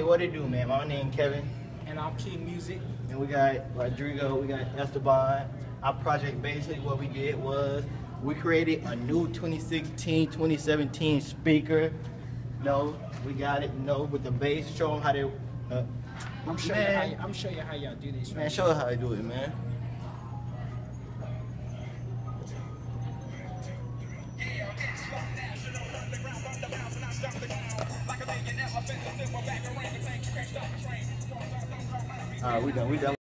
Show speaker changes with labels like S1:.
S1: what it do, man? My name Kevin.
S2: And I'm King Music.
S1: And we got Rodrigo, we got Esteban. Our project, basically what we did was we created a new 2016, 2017 speaker. We got it, with the bass. Show them how they...
S2: I'm showing you how y'all do this.
S1: Man, show us how to do it, man. Alright, we done.